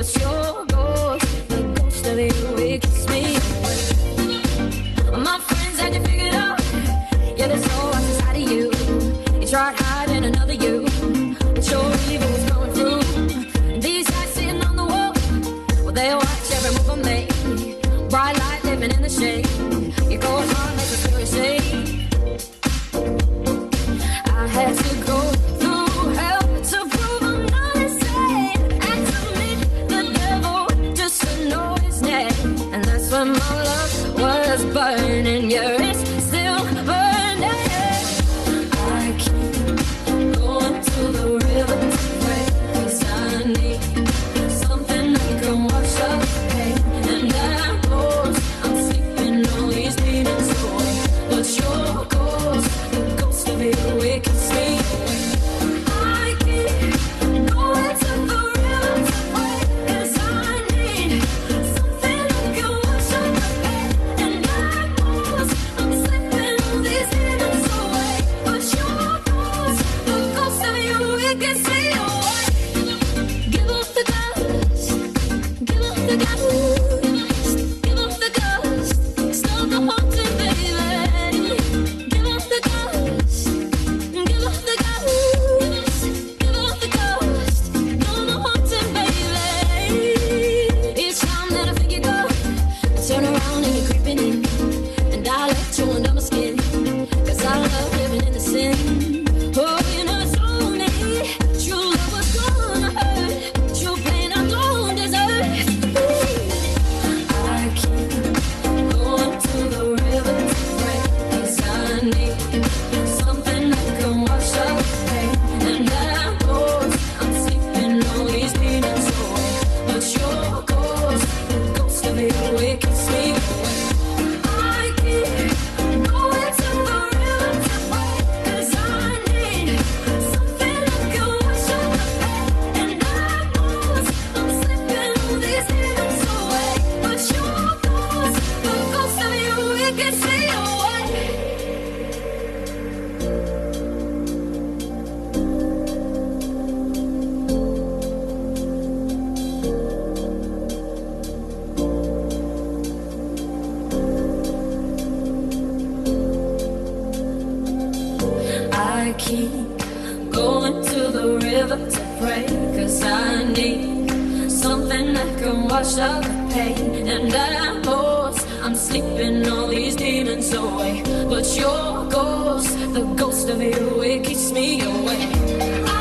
but your ghost, the ghost of you, it keeps me awake. My friends had you figured out. Yeah, there's no what's inside of you. You tried hiding another you, but your evil was coming through. These guys sitting on the wall, well, they watch every move I make. Bright light living in the shade. Your cold heart makes a spirit shake. I had to go through hell to prove I'm not insane, and to meet the devil just to know his name. And that's when my love was burning. Yeah, it's still burning. I keep going to the river to pray, 'cause I need something that can wash up the pain. And that goes, I'm sleeping all these demons away, but your ghost, the ghost of you, it keeps me awake. I keep going to the river to pray, 'cause I need something that can wash up the pain. And that goes, I'm sleeping all these demons away, but your ghost, the ghost of you, it keeps me awake. Give up the ghost, give up the ghost, give up the ghost, stop the haunting, baby. Give up the ghost, give up the ghost, give up the ghost, no more haunting, baby. Each time that I think you go, I turn around and you're creeping in, and I let you under my skin, 'cause I love living in the sin. Oh, you know it's only true love was gonna hurt, true pain I don't deserve. I keep going to the river to pray, 'cause I need something that can wash up the pain. And that goes, I'm sleeping all these demons away, but your ghost, the ghost of you, it keeps me awake. I keep going to the river to pray, 'cause I need something that can wash up the pain. And that goes, I'm sleeping all these demons away, but your ghost, the ghost of you, it keeps me awake. I keep going to the river to pray, 'cause I need something that can wash out the pain. And that goes, I'm sleeping all these demons away, but your ghost, the ghost of you, it keeps me awake.